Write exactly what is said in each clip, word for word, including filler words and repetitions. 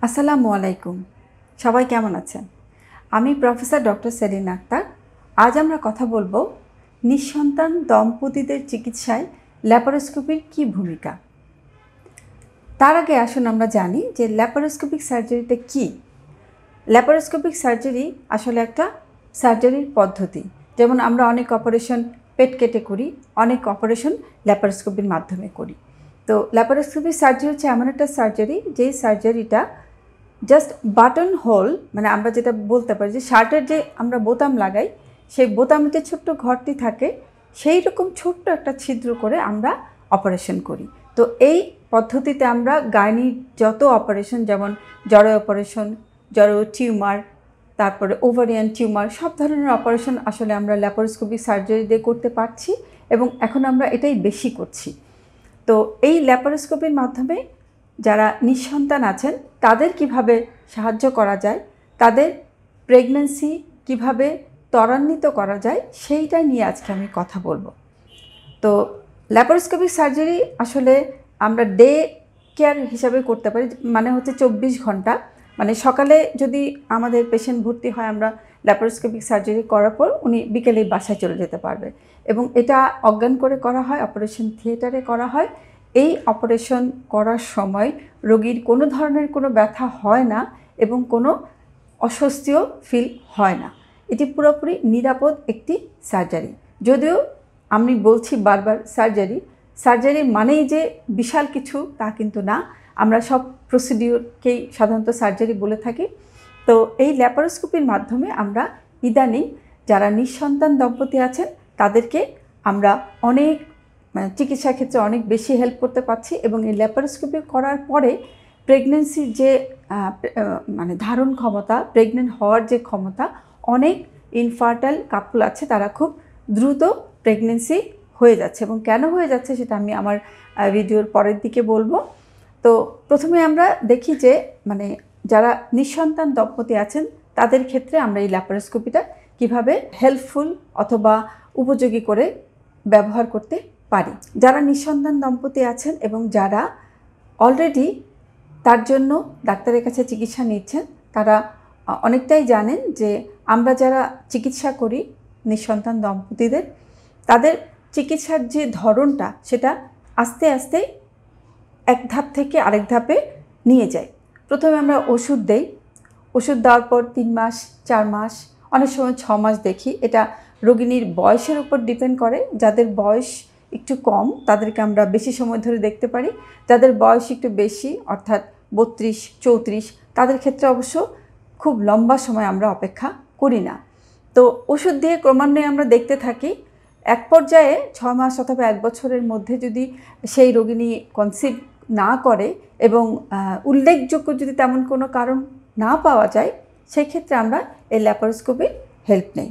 আসসালামু আলাইকুম। সবাই কেমন আছেন? আমি প্রফেসর ডক্টর সেলিনা আক্তার। আজ আমরা কথা বলবো নিঃসন্তান দম্পতিদের চিকিৎসায় ল্যাপারোস্কোপির কী ভূমিকা। তার আগে আসুন আমরা জানি যে ল্যাপারোস্কোপিক সার্জারিটা কী। ল্যাপারোস্কোপিক সার্জারি আসলে একটা সার্জারির পদ্ধতি। যেমন আমরা অনেক অপারেশন পেট কেটে করি, অনেক অপারেশন ল্যাপারোস্কোপির মাধ্যমে করি। তো ল্যাপারোস্কোপিক সার্জারি হচ্ছে এমন একটা সার্জারি যেই সার্জারিটা জাস্ট বাটন হোল, মানে আমরা যেটা বলতে পারি যে শার্টের যে আমরা বোতাম লাগাই, সেই বোতামের যে ছোট্ট ঘরটি থাকে সেই রকম ছোট্ট একটা ছিদ্র করে আমরা অপারেশন করি। তো এই পদ্ধতিতে আমরা গাইনির যত অপারেশন, যেমন জরায়ু অপারেশন, জরায়ু টিউমার, তারপরে ওভারিয়ান টিউমার, সব ধরনের অপারেশন আসলে আমরা ল্যাপারোস্কোপিক সার্জারি দিয়ে করতে পারছি এবং এখন আমরা এটাই বেশি করছি। তো এই ল্যাপারোস্কোপির মাধ্যমে যারা নিঃসন্তান আছেন তাদের কিভাবে সাহায্য করা যায়, তাদের প্রেগন্যান্সি কিভাবে ত্বরান্বিত করা যায়, সেইটা নিয়ে আজকে আমি কথা বলবো। তো ল্যাপারোস্কোপিক সার্জারি আসলে আমরা ডে কেয়ার হিসাবে করতে পারি, মানে হচ্ছে চব্বিশ ঘন্টা, মানে সকালে যদি আমাদের পেশেন্ট ভর্তি হয় আমরা ল্যাপারোস্কোপিক সার্জারি করার পর উনি বিকেলেই বাসায় চলে যেতে পারবে এবং এটা অজ্ঞান করে করা হয়, অপারেশন থিয়েটারে করা হয়। এই অপারেশন করার সময় রোগীর কোনো ধরনের কোনো ব্যথা হয় না এবং কোনো অস্বস্তিও ফিল হয় না। এটি পুরোপুরি নিরাপদ একটি সার্জারি। যদিও আমি বলছি বারবার সার্জারি সার্জারি মানেই যে বিশাল কিছু তা কিন্তু না, আমরা সব প্রসিডিওরকেই সাধারণত সার্জারি বলে থাকি। তো এই ল্যাপারোস্কোপির মাধ্যমে আমরা ইদানিং যারা নিঃসন্তান দম্পতি আছেন তাদেরকে আমরা অনেক চিকিৎসার ক্ষেত্রে অনেক বেশি হেল্প করতে পারছি এবং এই ল্যাপারোস্কোপি করার পরে প্রেগনেন্সির যে মানে ধারণ ক্ষমতা, প্রেগনেন্ট হওয়ার যে ক্ষমতা, অনেক ইনফার্টাইল কাপল আছে তারা খুব দ্রুত প্রেগনেন্সি হয়ে যাচ্ছে এবং কেন হয়ে যাচ্ছে সেটা আমি আমার ভিডিওর পরের দিকে বলবো। তো প্রথমে আমরা দেখি যে মানে যারা নিঃসন্তান দম্পতি আছেন তাদের ক্ষেত্রে আমরা এই ল্যাপারোস্কোপিটা কিভাবে হেল্পফুল অথবা উপযোগী করে ব্যবহার করতে পারি। যারা নিঃসন্তান দম্পতি আছেন এবং যারা অলরেডি তার জন্য ডাক্তারের কাছে চিকিৎসা নিচ্ছেন তারা অনেকটাই জানেন যে আমরা যারা চিকিৎসা করি নিঃসন্তান দম্পতিদের, তাদের চিকিৎসার যে ধরনটা সেটা আস্তে আস্তে এক ধাপ থেকে আরেক ধাপে নিয়ে যায়। প্রথমে আমরা ওষুধ দেই, ওষুধ দেওয়ার পর তিন মাস, চার মাস, অনেক সময় ছ মাস দেখি। এটা রোগিনীর বয়সের উপর ডিপেন্ড করে। যাদের বয়স একটু কম তাদেরকে আমরা বেশি সময় ধরে দেখতে পারি, যাদের বয়স একটু বেশি অর্থাৎ বত্রিশ চৌত্রিশ তাদের ক্ষেত্রে অবশ্য খুব লম্বা সময় আমরা অপেক্ষা করি না। তো ওষুধ দিয়ে ক্রমান্বয়ে আমরা দেখতে থাকি। এক পর্যায়ে ছয় মাস অথবা এক বছরের মধ্যে যদি সেই রোগিনী কনসিভ না করে এবং উল্লেখযোগ্য যদি তেমন কোনো কারণ না পাওয়া যায়, সেক্ষেত্রে আমরা এই ল্যাপারোস্কোপির হেল্প নেই।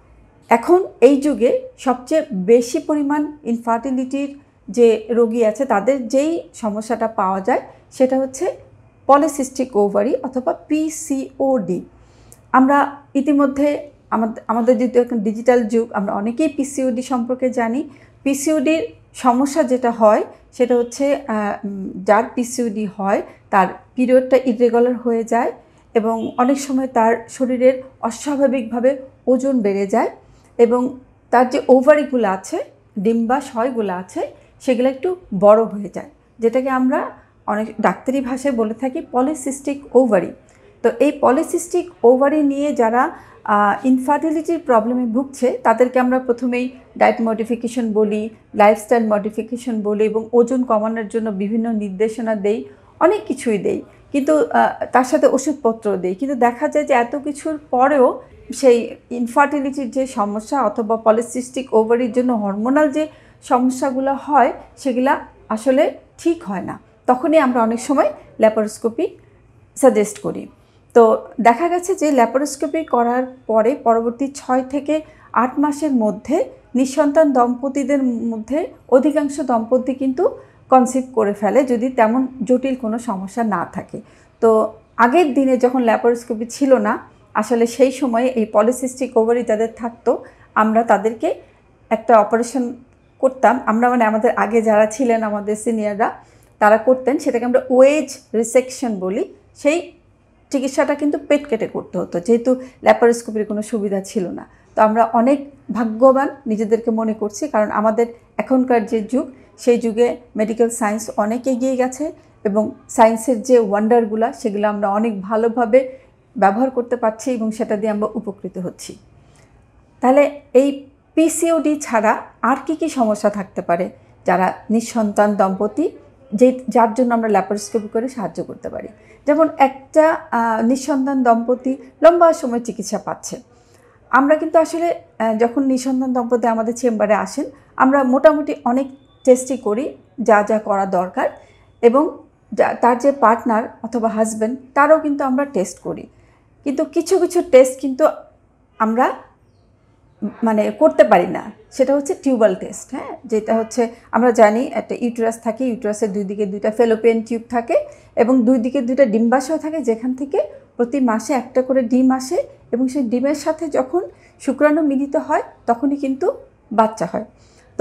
এখন এই যুগে সবচেয়ে বেশি পরিমাণ ইনফার্টিলিটির যে রোগী আছে তাদের যেই সমস্যাটা পাওয়া যায় সেটা হচ্ছে পলিসিস্টিক ওভারি অথবা পিসিওডি। আমরা ইতিমধ্যে আমাদের আমাদের যেহেতু এখন ডিজিটাল যুগ, আমরা অনেকেই পিসিওডি সম্পর্কে জানি। পিসিওডির সমস্যা যেটা হয় সেটা হচ্ছে যার পিসিওডি হয় তার পিরিয়ডটা ইররেগুলার হয়ে যায় এবং অনেক সময় তার শরীরের অস্বাভাবিকভাবে ওজন বেড়ে যায় এবং তার যে ওভারিগুলো আছে, ডিম্বাশয়গুলো আছে, সেগুলো একটু বড় হয়ে যায়, যেটাকে আমরা অনেক ডাক্তারি ভাষায় বলে থাকি পলিসিস্টিক ওভারি। তো এই পলিসিস্টিক ওভারি নিয়ে যারা ইনফার্টিলিটির প্রবলেমে ভুগছে তাদেরকে আমরা প্রথমেই ডায়েট মডিফিকেশন বলি, লাইফস্টাইল মডিফিকেশন বলি এবং ওজন কমানোর জন্য বিভিন্ন নির্দেশনা দেই, অনেক কিছুই দেই, কিন্তু তার সাথে ওষুধপত্র দেই। কিন্তু দেখা যায় যে এত কিছুর পরেও সেই ইনফার্টিলিটির যে সমস্যা অথবা পলিসিস্টিক ওভারির জন্য হরমোনাল যে সমস্যাগুলো হয় সেগুলা আসলে ঠিক হয় না। তখনই আমরা অনেক সময় ল্যাপারোস্কোপি সাজেস্ট করি। তো দেখা গেছে যে ল্যাপারোস্কোপি করার পরে পরবর্তী ছয় থেকে আট মাসের মধ্যে নিঃসন্তান দম্পতিদের মধ্যে অধিকাংশ দম্পতি কিন্তু কনসিভ করে ফেলে যদি তেমন জটিল কোনো সমস্যা না থাকে। তো আগের দিনে যখন ল্যাপারোস্কোপি ছিল না, আসলে সেই সময়ে এই পলিসিস্টিক ওভারি যাদের থাকতো আমরা তাদেরকে একটা অপারেশন করতাম। আমরা মানে আমাদের আগে যারা ছিলেন আমাদের সিনিয়ররা তারা করতেন, সেটাকে আমরা ওয়েজ রিসেকশন বলি। সেই চিকিৎসাটা কিন্তু পেট কেটে করতে হতো, যেহেতু ল্যাপারোস্কোপির কোনো সুবিধা ছিল না। তো আমরা অনেক ভাগ্যবান নিজেদেরকে মনে করছি, কারণ আমাদের এখনকার যে যুগ, সেই যুগে মেডিকেল সায়েন্স অনেক এগিয়ে গেছে এবং সায়েন্সের যে ওয়ান্ডারগুলো সেগুলো আমরা অনেক ভালোভাবে ব্যবহার করতে পারছি এবং সেটা দিয়ে আমরা উপকৃত হচ্ছি। তাহলে এই পিসিওডি ছাড়া আর কি কি সমস্যা থাকতে পারে যারা নিঃসন্তান দম্পতি, যে যার জন্য আমরা ল্যাপারোস্কোপি করে সাহায্য করতে পারি? যেমন একটা নিঃসন্তান দম্পতি লম্বা সময় চিকিৎসা পাচ্ছে, আমরা কিন্তু আসলে যখন নিঃসন্তান দম্পতি আমাদের চেম্বারে আসেন, আমরা মোটামুটি অনেক টেস্টই করি যা যা করা দরকার, এবং তার যে পার্টনার অথবা হাজব্যান্ড তারও কিন্তু আমরা টেস্ট করি। কিন্তু কিছু কিছু টেস্ট কিন্তু আমরা মানে করতে পারি না, সেটা হচ্ছে টিউবাল টেস্ট। হ্যাঁ, যেটা হচ্ছে আমরা জানি একটা ইউটেরাস থাকে, ইউটেরাসের দুই দিকে দুইটা ফেলোপিয়ান টিউব থাকে এবং দুই দিকে দুইটা ডিম্বাশয় থাকে, যেখান থেকে প্রতি মাসে একটা করে ডিম আসে এবং সেই ডিমের সাথে যখন শুক্রাণু মিলিত হয় তখনই কিন্তু বাচ্চা হয়। তো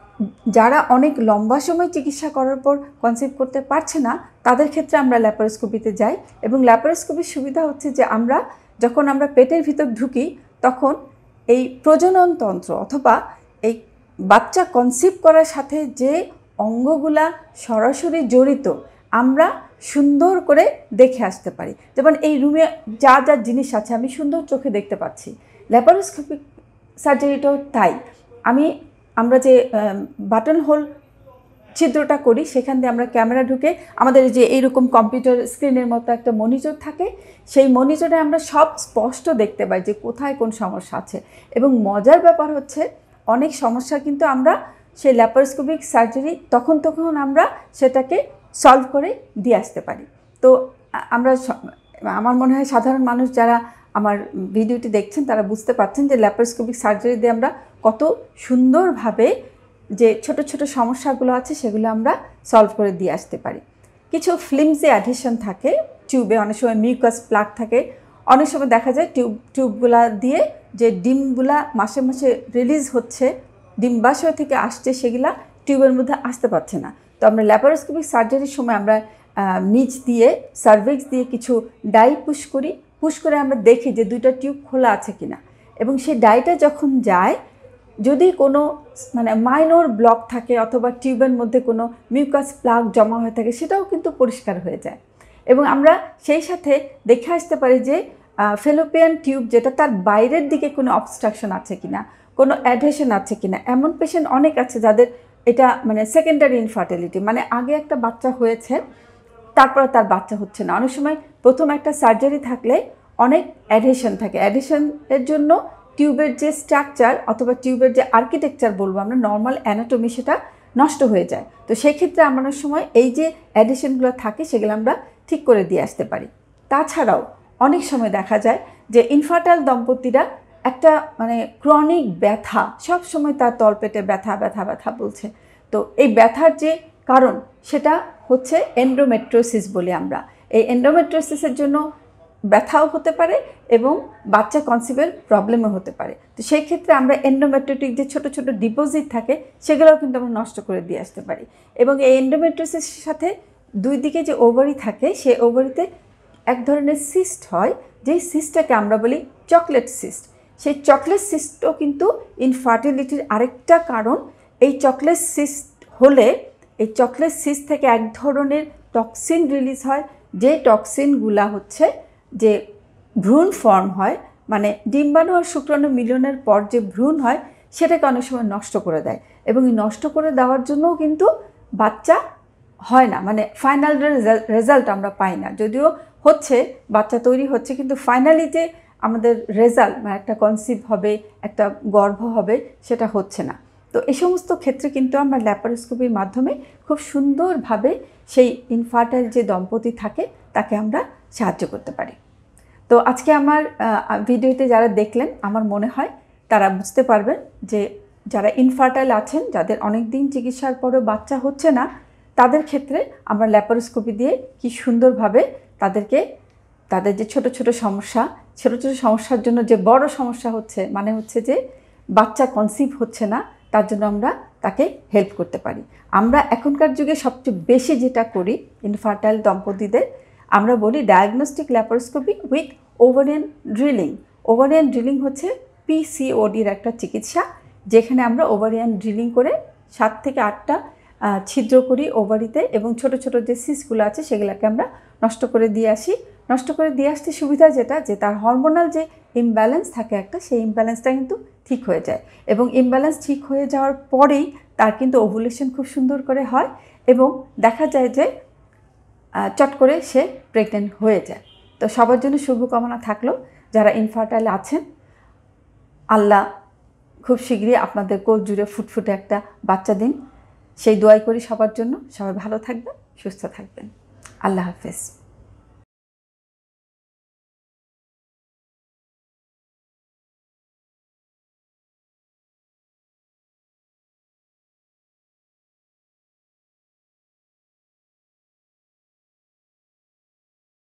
যারা অনেক লম্বা সময় চিকিৎসা করার পর কনসিভ করতে পারছে না, তাদের ক্ষেত্রে আমরা ল্যাপারোস্কোপিতে যাই। এবং ল্যাপারোস্কোপির সুবিধা হচ্ছে যে আমরা যখন আমরা পেটের ভিতর ঢুকি, তখন এই প্রজনন তন্ত্র অথবা এই বাচ্চা কনসিভ করার সাথে যে অঙ্গগুলা সরাসরি জড়িত, আমরা সুন্দর করে দেখে আসতে পারি। যেমন এই রুমে যা যা জিনিস আছে আমি সুন্দর চোখে দেখতে পাচ্ছি। ল্যাপারোস্কোপিক সার্জারিটাও তাই। আমি আমরা যে বাটন হোল ছিদ্রটা করি, সেখান দিয়ে আমরা ক্যামেরা ঢুকে আমাদের যে এইরকম কম্পিউটার স্ক্রিনের মতো একটা মনিটর থাকে, সেই মনিটরে আমরা সব স্পষ্ট দেখতে পাই যে কোথায় কোন সমস্যা আছে। এবং মজার ব্যাপার হচ্ছে অনেক সমস্যা কিন্তু আমরা সেই ল্যাপারোস্কোপিক সার্জারি তখন তখন আমরা সেটাকে সলভ করে দিয়ে আসতে পারি। তো আমরা আমার মনে হয় সাধারণ মানুষ যারা আমার ভিডিওটি দেখছেন তারা বুঝতে পারছেন যে ল্যাপারোস্কোপিক সার্জারি দিয়ে আমরা কত সুন্দরভাবে যে ছোট ছোট সমস্যাগুলো আছে সেগুলো আমরা সলভ করে দিয়ে আসতে পারি। কিছু ফ্লিমসি অ্যাডহেশন থাকে টিউবে, অনেক সময় মিউকাস প্লাগ থাকে, অনেক সময় দেখা যায় টিউব টিউবগুলা দিয়ে যে ডিমগুলা মাসে মাসে রিলিজ হচ্ছে, ডিম্বাশয় থেকে আসছে, সেগুলা টিউবের মধ্যে আসতে পারছে না। তো আমরা ল্যাপারোস্কোপিক সার্জারির সময় আমরা নিচ দিয়ে সার্ভিক্স দিয়ে কিছু ডাই পুশ করি, পুশ করে আমরা দেখি যে দুইটা টিউব খোলা আছে কিনা, এবং সেই ডাইটা যখন যায়, যদি কোনো মানে মাইনর ব্লক থাকে অথবা টিউবের মধ্যে কোনো মিউকাস প্লাগ জমা হয়ে থাকে, সেটাও কিন্তু পরিষ্কার হয়ে যায়। এবং আমরা সেই সাথে দেখে আসতে পারি যে ফেলোপিয়ান টিউব যেটা, তার বাইরের দিকে কোনো অবস্ট্রাকশন আছে কিনা, কোনো অ্যাডহেশন আছে কিনা। এমন পেশেন্ট অনেক আছে যাদের এটা মানে সেকেন্ডারি ইনফার্টিলিটি, মানে আগে একটা বাচ্চা হয়েছে তারপরে তার বাচ্চা হচ্ছে না। অনেক সময় প্রথম একটা সার্জারি থাকলে অনেক অ্যাডহেশন থাকে, অ্যাডহেশনের জন্য টিউবের যে স্ট্রাকচার অথবা টিউবের যে আর্কিটেকচার বলবো আমরা, নর্মাল অ্যানাটমি, সেটা নষ্ট হয়ে যায়। তো সেই ক্ষেত্রে আমরা অনেক সময় এই যে অ্যাডিশনগুলো থাকে সেগুলো আমরা ঠিক করে দিয়ে আসতে পারি। তাছাড়াও অনেক সময় দেখা যায় যে ইনফার্টাইল দম্পতিরা একটা মানে ক্রনিক ব্যথা, সব সময় তার তলপেটে ব্যথা ব্যথা ব্যথা বলছে। তো এই ব্যথার যে কারণ সেটা হচ্ছে এন্ডোমেট্রিওসিস বলি আমরা। এই এন্ডোমেট্রিওসিসের জন্য ব্যথাও হতে পারে এবং বাচ্চা কনসিভের প্রবলেমও হতে পারে। তো সেই ক্ষেত্রে আমরা এন্ডোমেট্রিওটিক যে ছোটো ছোটো ডিপোজিট থাকে সেগুলোও কিন্তু আমরা নষ্ট করে দিয়ে আসতে পারি। এবং এই এন্ডোমেট্রিওসিসের সাথে দুই দিকে যে ওভারি থাকে, সেই ওভারিতে এক ধরনের সিস্ট হয়, যেই সিস্টটাকে আমরা বলি চকলেট সিস্ট। সেই চকলেট সিস্টও কিন্তু ইনফার্টিলিটির আরেকটা কারণ। এই চকলেট সিস্ট হলে এই চকলেট সিস্ট থেকে এক ধরনের টক্সিন রিলিজ হয়, যে টক্সিনগুলা হচ্ছে যে ভ্রূণ ফর্ম হয়, মানে ডিম্বাণু আর শুক্রাণু মিলনের পর যে ভ্রূণ হয় সেটাকে অনেক সময় নষ্ট করে দেয়। এবং এই নষ্ট করে দেওয়ার জন্যও কিন্তু বাচ্চা হয় না, মানে ফাইনাল রেজাল্ট আমরা পাই না। যদিও হচ্ছে, বাচ্চা তৈরি হচ্ছে, কিন্তু ফাইনালি যে আমাদের রেজাল্ট মানে একটা কনসিভ হবে, একটা গর্ভ হবে, সেটা হচ্ছে না। তো এই সমস্ত ক্ষেত্রে কিন্তু আমরা ল্যাপারোস্কোপির মাধ্যমে খুব সুন্দরভাবে সেই ইনফার্টাইল যে দম্পতি থাকে তাকে আমরা সাহায্য করতে পারি। তো আজকে আমার ভিডিওতে যারা দেখলেন, আমার মনে হয় তারা বুঝতে পারবেন যে যারা ইনফার্টাইল আছেন, যাদের অনেক দিন চিকিৎসার পরেও বাচ্চা হচ্ছে না, তাদের ক্ষেত্রে আমরা ল্যাপারোস্কোপি দিয়ে কি সুন্দরভাবে তাদেরকে তাদের যে ছোট ছোট সমস্যা, ছোট ছোট সমস্যার জন্য যে বড় সমস্যা হচ্ছে, মানে হচ্ছে যে বাচ্চা কনসিভ হচ্ছে না, তার জন্য আমরা তাকে হেল্প করতে পারি। আমরা এখনকার যুগে সবচেয়ে বেশি যেটা করি ইনফার্টাইল দম্পতিদের, আমরা বলি diagnostic laparoscopy with ovarian drilling. Ovarian drilling হচ্ছে পিসিওডির একটা চিকিৎসা, যেখানে আমরা ওভারিয়ান ড্রিলিং করে সাত থেকে আটটা ছিদ্র করি ওভারিতে, এবং ছোট ছোট যে সিসগুলো আছে সেগুলোকে আমরা নষ্ট করে দিয়ে আসি। নষ্ট করে দিয়ে আসতে সুবিধা যেটা, যে তার হরমোনাল যে ইমব্যালেন্স থাকে একটা, সেই ইমব্যালেন্সটা কিন্তু ঠিক হয়ে যায়, এবং ইমব্যালেন্স ঠিক হয়ে যাওয়ার পরেই তার কিন্তু ওভুলেশন খুব সুন্দর করে হয়, এবং দেখা যায় যে চট করে সে প্রেগনেন্ট হয়ে যায়। তো সবার জন্য শুভকামনা থাকলো যারা ইনফার্টাইল আছেন। আল্লাহ খুব শীঘ্রই আপনাদের কোল জুড়ে ফুটফুটে একটা বাচ্চা দিন, সেই দোয়াই করি সবার জন্য। সবাই ভালো থাকবেন, সুস্থ থাকবেন। আল্লাহ হাফেজ।